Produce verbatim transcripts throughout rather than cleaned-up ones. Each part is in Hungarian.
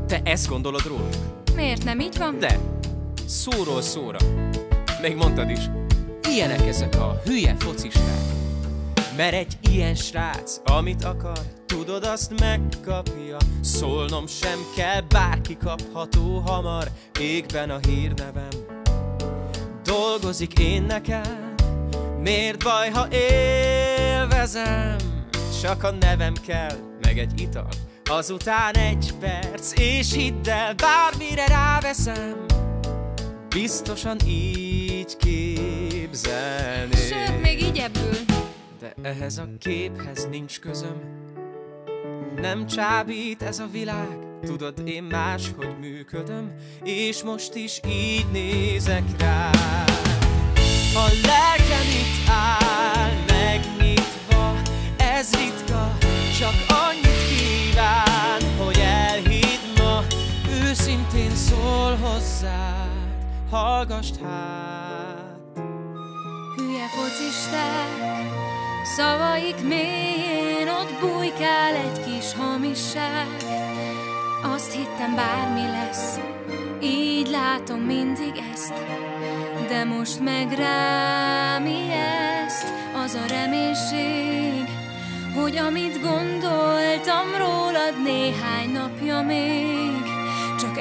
Te ezt gondolod róluk? Miért nem így van? De, szóról szóra. Még mondtad is, ilyenek ezek a hülye focisták. Mert egy ilyen srác, amit akar, tudod, azt megkapja. Szólnom sem kell, bárki kapható hamar. Égben a hírnevem, dolgozik én nekem. Miért baj, ha élvezem? Csak a nevem kell, meg egy ital, azután egy perc. És hidd el, bármire ráveszem, biztosan így képzelnék. Sőt, még így ebből. De ehhez a képhez nincs közöm. Nem csábít ez a világ, tudod, én máshogy működöm. És most is így nézek rá. A lelkem itt áll megnyitva, ez ritka, csak annyit kíván, hogy elhidd ma. Őszintén szól hozzád, hallgassd hát. Hülye focisták, szavaik mélyén ott bujkál egy kis hamiság. Azt hittem, bármi lesz, így látom mindig ezt. De most meg rám ijeszt az a reménység, hogy amit gondoltam rólad néhány napja még csak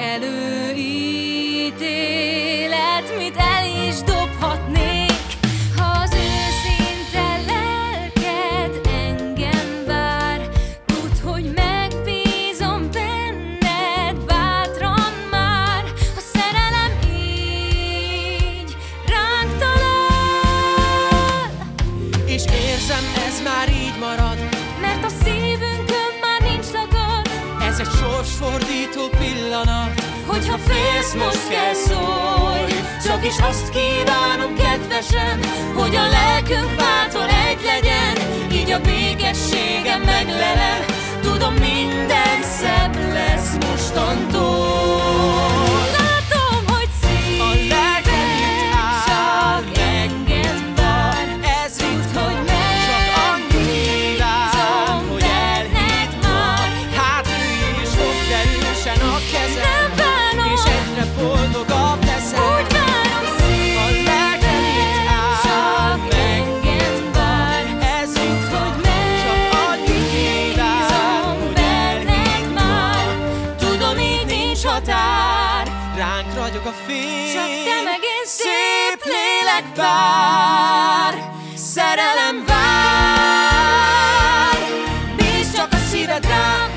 előítélet, mit el is dobhatnék. Ha az őszinte lelked engem vár, tudd, hogy megbízom benned bátran már. A szerelem így ránk talál, És érzem, ez már így marad, mert a szívünkön már nincs lakad. ez egy sorsfordító pillanat. Hogyha félsz, most kell szólj, csak is azt kívánom, kedvesem, hogy a lelkünk váltól egy legyen. Így a békességem meglelem, tudom, minden szebb lesz mostantól. Látom, hogy A lelkem itt áll, csak engem vár, ez ritka, hogy csak annyit kíván, hogy elhidd ma. Hát ülj és fogd erősen a kezem, és egyre boldogabb leszel. úgy várom szíved, A lelkem itt áll, csak engem vár, ez ritka, hogy csak annyit kíván, hogy elhidd már. Tudom, így nincs határ, ránk ragyog a fény, csak te meg én szép lélekpár. Szerelem vár, bízd csak a szíved rám,